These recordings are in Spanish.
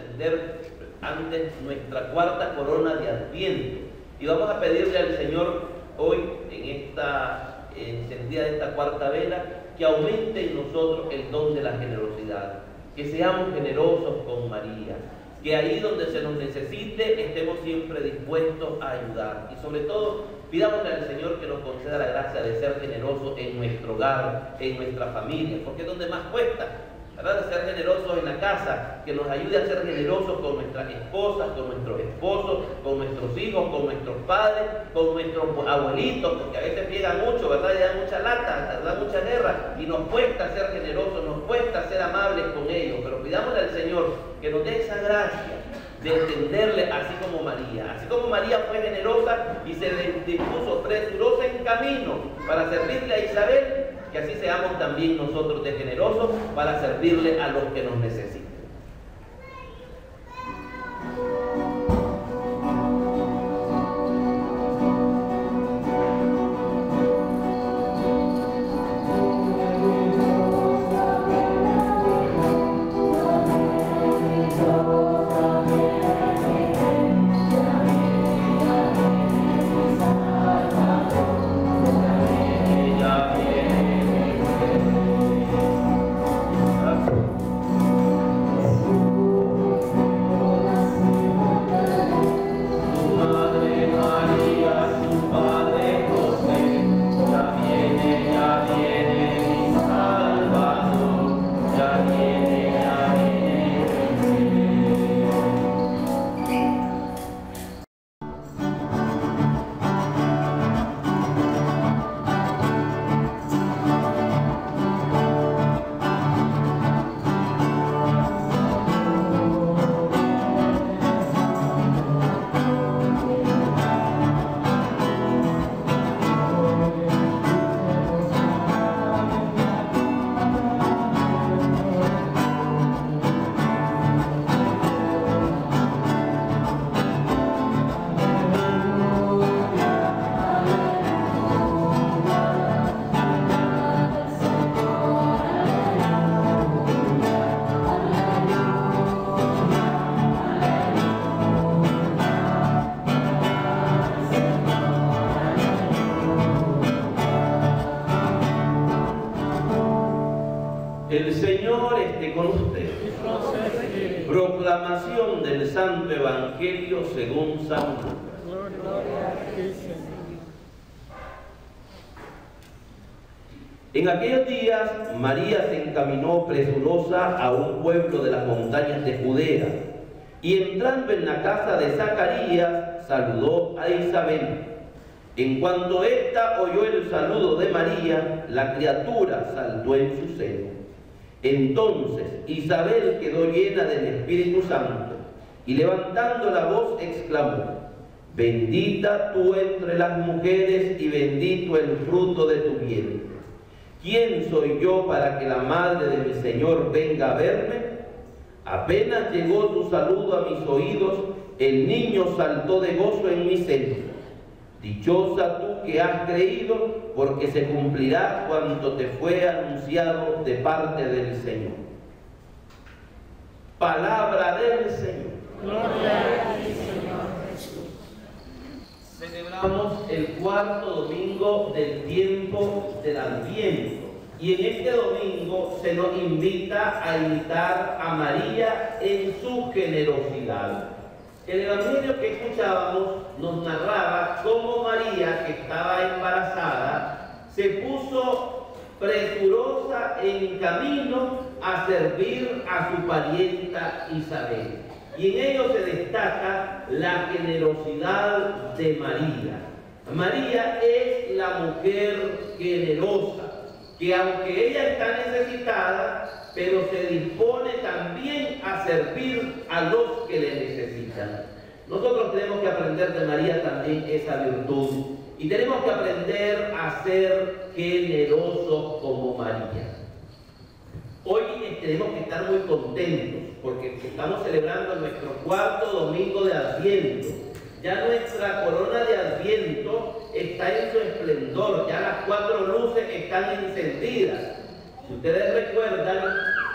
encender antes nuestra cuarta corona de Adviento. Y vamos a pedirle al Señor hoy, en esta encendida de esta cuarta vela, que aumente en nosotros el don de la generosidad, que seamos generosos con María, que ahí donde se nos necesite estemos siempre dispuestos a ayudar, y sobre todo pidámosle al Señor que nos conceda la gracia de ser generosos en nuestro hogar, en nuestra familia, porque es donde más cuesta, ¿verdad? De ser generosos en la casa, que nos ayude a ser generosos con nuestras esposas, con nuestros esposos, con nuestros hijos, con nuestros padres, con nuestros abuelitos, porque a veces llegan mucho, ¿verdad? Y dan mucha lata, da mucha guerra, y nos cuesta ser generosos, nos cuesta ser amables con ellos, pero pidámosle al Señor que nos dé esa gracia de entenderle así como María fue generosa y se dispuso presurosa en camino para servirle a Isabel, que así seamos también nosotros de generosos para servirle a los que nos necesitan. El Señor esté con ustedes. Proclamación del Santo Evangelio según San Lucas. En aquellos días María se encaminó presurosa a un pueblo de las montañas de Judea, y entrando en la casa de Zacarías saludó a Isabel. En cuanto ésta oyó el saludo de María, la criatura saltó en su seno. Entonces Isabel quedó llena del Espíritu Santo y levantando la voz exclamó: bendita tú entre las mujeres y bendito el fruto de tu vientre. ¿Quién soy yo para que la madre de mi Señor venga a verme? Apenas llegó tu saludo a mis oídos, el niño saltó de gozo en mi seno. Dichosa tú que has creído, porque se cumplirá cuanto te fue anunciado de parte del Señor. Palabra del Señor. Gloria a ti, Señor Jesús. Celebramos el cuarto domingo del tiempo del Adviento, y en este domingo se nos invita a imitar a María en su generosidad. El evangelio que escuchábamos nos narraba cómo María, que estaba embarazada, se puso presurosa en camino a servir a su parienta Isabel. Y en ello se destaca la generosidad de María. María es la mujer generosa, que aunque ella está necesitada, pero se dispone también a servir a los que le necesitan. Nosotros tenemos que aprender de María también esa virtud, y tenemos que aprender a ser generosos como María. Hoy tenemos que estar muy contentos porque estamos celebrando nuestro cuarto domingo de Adviento. Ya nuestra corona de Adviento está en su esplendor, ya las 4 luces están encendidas. Si ustedes recuerdan,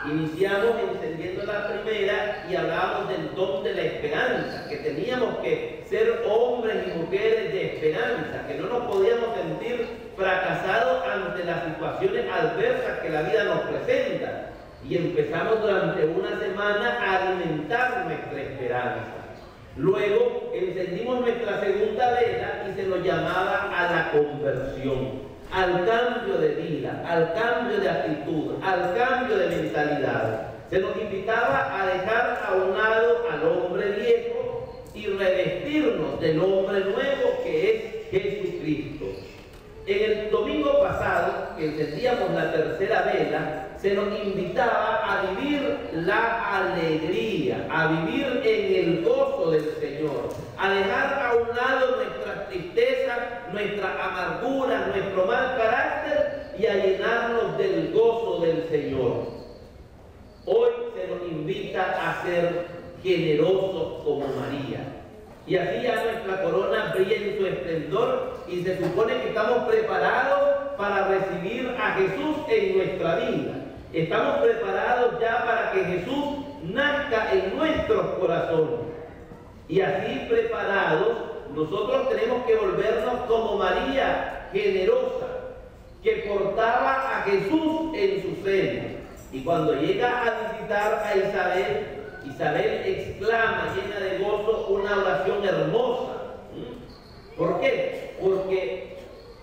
Iniciamos encendiendo la primera y hablábamos del don de la esperanza, que teníamos que ser hombres y mujeres de esperanza, que no nos podíamos sentir fracasados ante las situaciones adversas que la vida nos presenta. Y empezamos durante una semana a alimentar nuestra esperanza. Luego encendimos nuestra segunda vela y se nos llamaba a la conversión, al cambio de vida, al cambio de actitud, al cambio de mentalidad. Se nos invitaba a dejar a un lado al hombre viejo y revestirnos del hombre nuevo que es Jesucristo. En el domingo pasado, que encendíamos la tercera vela, se nos invitaba a vivir la alegría, a vivir en el gozo del Señor, a dejar a un lado nuestra tristeza, nuestra amargura, nuestro mal carácter y a llenarnos del gozo del Señor. Hoy se nos invita a ser generosos como María. Y así ya nuestra corona brilla en su esplendor y se supone que estamos preparados para recibir a Jesús en nuestra vida. Estamos preparados ya para que Jesús nazca en nuestros corazones. Y así preparados, nosotros tenemos que volvernos como María, generosa, que portaba a Jesús en su seno. Y cuando llega a visitar a Isabel, Isabel exclama llena de gozo una oración hermosa. ¿Por qué? Porque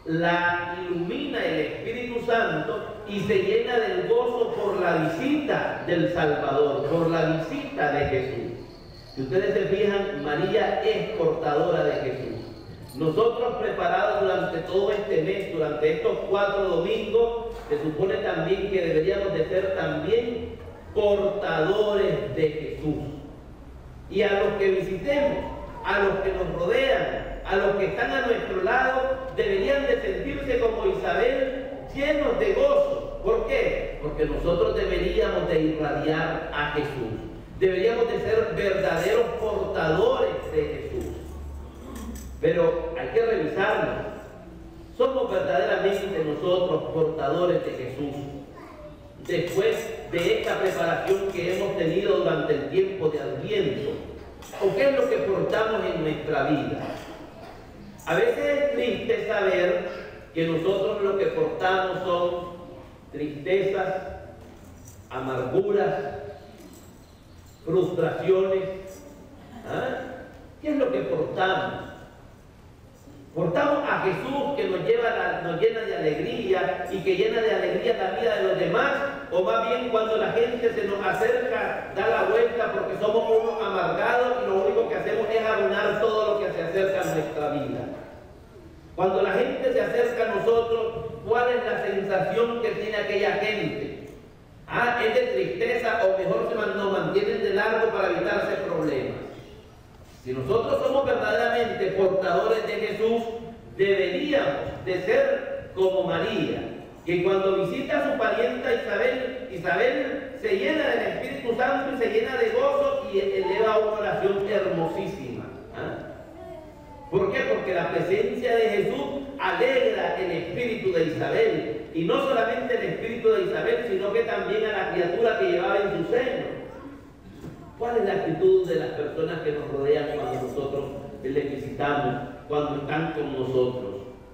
la ilumina el Espíritu Santo y se llena del gozo por la visita del Salvador, por la visita de Jesús. Si ustedes se fijan, María es portadora de Jesús. Nosotros preparados durante todo este mes, durante estos 4 domingos, se supone también que deberíamos de ser también portadores de Jesús. Y a los que visitemos, a los que nos rodean, a los que están a nuestro lado, deberían de sentirse como Isabel, llenos de gozo. ¿Por qué? Porque nosotros deberíamos de irradiar a Jesús. Deberíamos de ser verdaderos portadores de Jesús. Pero hay que revisarnos. ¿Somos verdaderamente nosotros portadores de Jesús? Después de esta preparación que hemos tenido durante el tiempo de Adviento, ¿o qué es lo que portamos en nuestra vida? A veces es triste saber que nosotros lo que portamos son tristezas, amarguras, frustraciones. ¿Qué es lo que portamos? Portamos a Jesús que nos llena de alegría y que llena de alegría la vida de los demás, o más bien cuando la gente se nos acerca, da la vuelta porque somos unos amargados y lo único que hacemos es arruinar todo lo que se acerca a nuestra vida. Cuando la gente se acerca a nosotros, ¿cuál es la sensación que tiene aquella gente? ¿Es de tristeza o mejor nos mantienen de largo para evitarse problemas? Si nosotros somos verdaderamente portadores de Jesús, deberíamos de ser como María, que cuando visita a su parienta Isabel se llena del Espíritu Santo y se llena de gozo y eleva una oración hermosísima. ¿Por qué? Porque la presencia de Jesús alegra el espíritu de Isabel, y no solamente el espíritu de Isabel, sino que también a la criatura que llevaba en su seno. ¿Cuál es la actitud de las personas que nos rodean cuando nosotros les visitamos, cuando están con nosotros?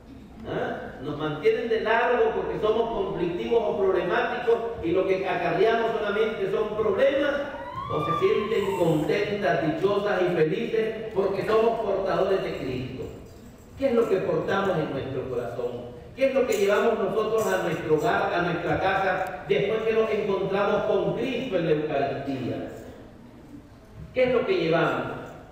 Nos mantienen de largo porque somos conflictivos o problemáticos y lo que acarreamos solamente son problemas, o se sienten contentas, dichosas y felices porque somos portadores de Cristo. ¿Qué es lo que portamos en nuestro corazón? ¿Qué es lo que llevamos nosotros a nuestro hogar, a nuestra casa, después que nos encontramos con Cristo en la Eucaristía? ¿Qué es lo que llevamos?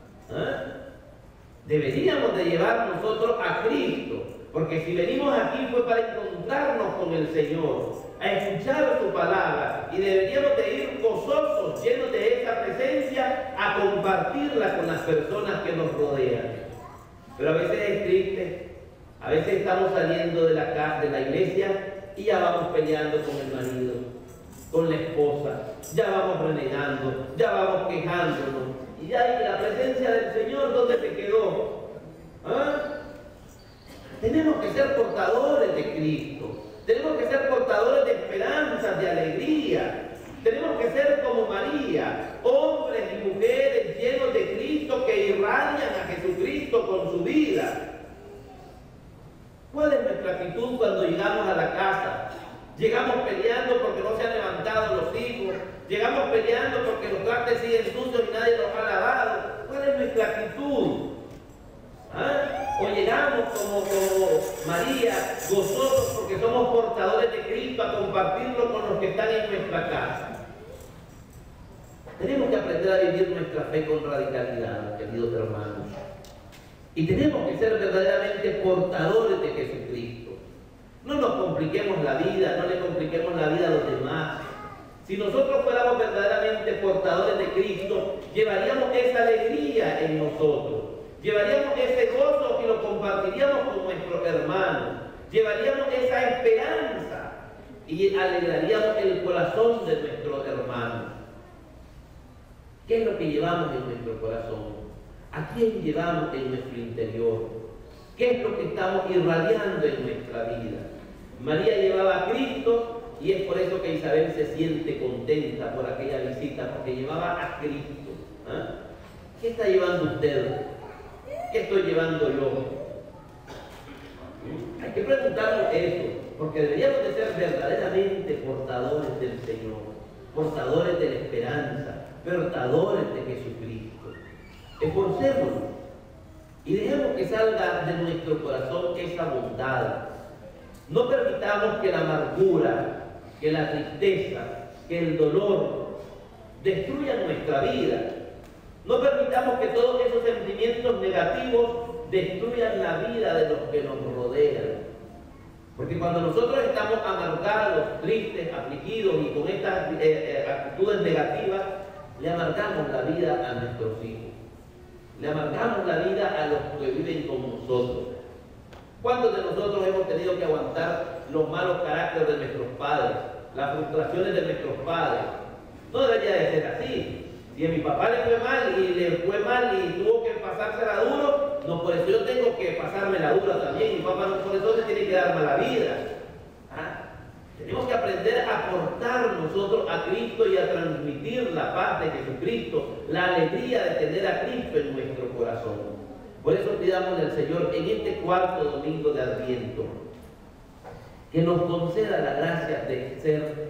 Deberíamos de llevar nosotros a Cristo, porque si venimos aquí fue para encontrarnos con el Señor, a escuchar su palabra, y deberíamos de ir gozosos, llenos de esa presencia, a compartirla con las personas que nos rodean. Pero a veces es triste, a veces estamos saliendo de la casa, de la iglesia, y ya vamos peleando con el marido, con la esposa, ya vamos renegando, ya vamos quejándonos, y ya la presencia del Señor, ¿dónde se quedó? Tenemos que ser portadores de Cristo, tenemos que ser portadores de esperanzas, de alegría, tenemos María, hombres y mujeres llenos de Cristo que irradian a Jesucristo con su vida. ¿Cuál es nuestra actitud cuando llegamos a la casa? Llegamos peleando porque no se han levantado los hijos, llegamos peleando porque los trastes siguen sucios y nadie los ha lavado. ¿Cuál es nuestra actitud? ¿Ah? O llegamos como María, gozosos porque somos portadores de Cristo, a compartirlo con los que están en nuestra casa. Tenemos que aprender a vivir nuestra fe con radicalidad, queridos hermanos. Y tenemos que ser verdaderamente portadores de Jesucristo. No nos compliquemos la vida, no le compliquemos la vida a los demás. Si nosotros fuéramos verdaderamente portadores de Cristo, llevaríamos esa alegría en nosotros. Llevaríamos ese gozo y lo compartiríamos con nuestros hermanos. Llevaríamos esa esperanza y alegraríamos el corazón de nuestros hermanos. ¿Qué es lo que llevamos en nuestro corazón? ¿A quién llevamos en nuestro interior? ¿Qué es lo que estamos irradiando en nuestra vida? María llevaba a Cristo y es por eso que Isabel se siente contenta por aquella visita, porque llevaba a Cristo. ¿Ah? ¿Qué está llevando usted? ¿Qué estoy llevando yo? Hay que preguntarnos eso, porque deberíamos de ser verdaderamente portadores del Señor, portadores de la esperanza, portadores de Jesucristo. Esforcémonos y dejemos que salga de nuestro corazón esa bondad. No permitamos que la amargura, que la tristeza, que el dolor destruyan nuestra vida. No permitamos que todos esos sentimientos negativos destruyan la vida de los que nos rodean. Porque cuando nosotros estamos amargados, tristes, afligidos y con estas actitudes negativas, le amargamos la vida a nuestros hijos. Le amargamos la vida a los que viven con nosotros. ¿Cuántos de nosotros hemos tenido que aguantar los malos caracteres de nuestros padres, las frustraciones de nuestros padres? No debería de ser así. Si a mi papá le fue mal y tuvo que pasársela duro, no por eso yo tengo que pasarme la dura también. Mi papá no por eso se tiene que dar mala vida. ¿Ah? Tenemos que aprender a aportar nosotros a Cristo y a transmitir la paz de Jesucristo, la alegría de tener a Cristo en nuestro corazón. Por eso pidamos al Señor en este cuarto domingo de Adviento que nos conceda la gracia de ser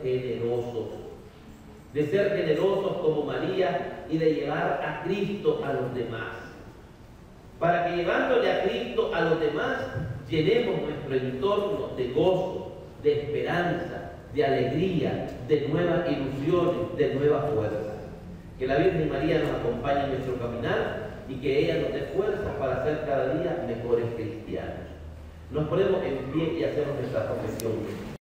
generosos como María y de llevar a Cristo a los demás. Para que llevándole a Cristo a los demás, llenemos nuestro entorno de gozo, de esperanza, de alegría, de nuevas ilusiones, de nuevas fuerzas. Que la Virgen María nos acompañe en nuestro caminar y que ella nos dé fuerzas para ser cada día mejores cristianos. Nos ponemos en pie y hacemos nuestra profesión.